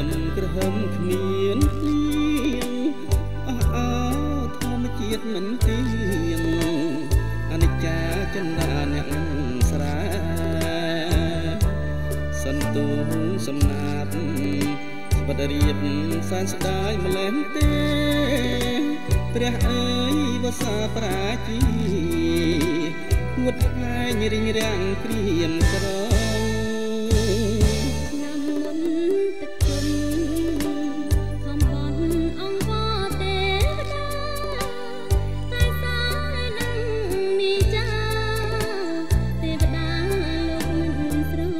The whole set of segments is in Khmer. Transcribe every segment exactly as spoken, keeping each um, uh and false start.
មក្រហមគ្មានព្រៀងអស់អោធម្មជាតិមិនទៀងអនិច្ចាចិន្តាអ្នកស្រាសន្ទុះសំណាបស្បដរៀបសែនស្ដាយម្លេះទេព្រះអើយវសាប្រាជីួតផ្លែងរិញរាំងព្រៀមក្រឆ្នាំមុនទឹកជុំខំបន់អង្គទេវតាតែសានឹងមីចាទេវតាលោកមិនស្រណ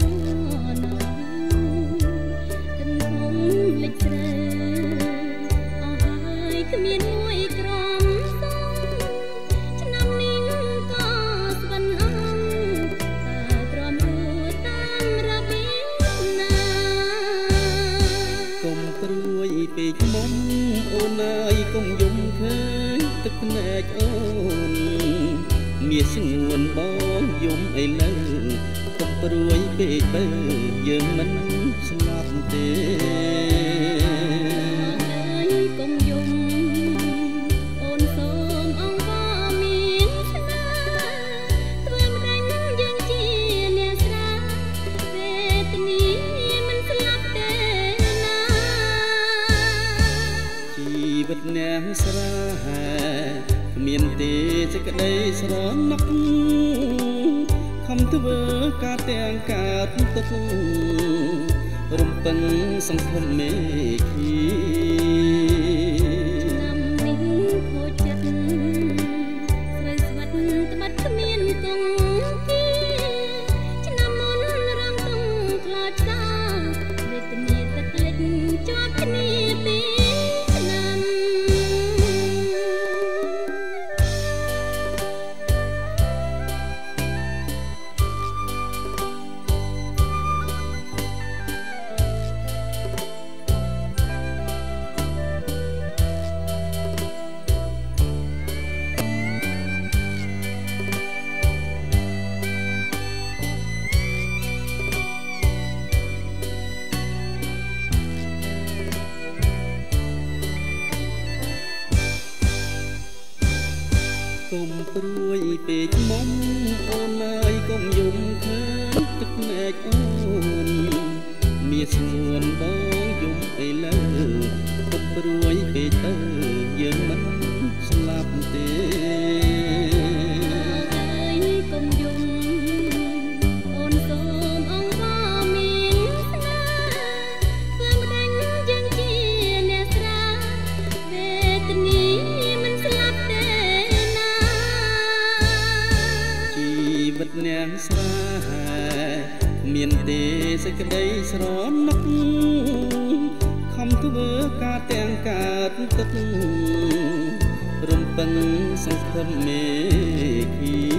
ទិនធំលេចស្រើអស់ហើយគ្មានមួយក្រំពេកមុំអូនអើយកុំយំឃើញទឹកភ្នែកអូនមាសស្ងួនបងយំអីលើកុំព្រួយពេកបើយើងមិនស្លាប់ទេអើយកុំយំអូនសូមអង្គមានស្នាធ្វើម្ដេចយើងជាអ្នកស្រាវេទនាមិនស្លាប់ទេជីវិតអ្នកស្រាគ្មានទេសេចក្តីស្រណុកខំធ្វើការទាំងកើតទុករំពឹងសង្ឃឹមមេឃីឆ្នាំនេះខូចចិត្តស្រូវស្វិតត្បិតគ្មានគង់ទីឆ្នាំមុនរងទុំខ្លោចកាវេទនាទឹកលិចជាប់គ្នាពីកុំព្រួយពេកមុំអូនអើយកុំយំឃើញទឹកភ្នែកអូនមាសស្ងួនបងយំអីលើកុំព្រួយពេកទៅយើងមិនស្លាប់ទេអើយកុំយំអូនសូមអង្គមានស្នាធ្វើម្ដេចយើងជាអ្នកស្រាវេទនាមិនស្លាប់ទេជីវិតអ្នកស្រាមានទេសេចក្តីស្រណុកខំធ្វើការទាំងកើតទុករំពឹងសង្ឃឹមមេឃី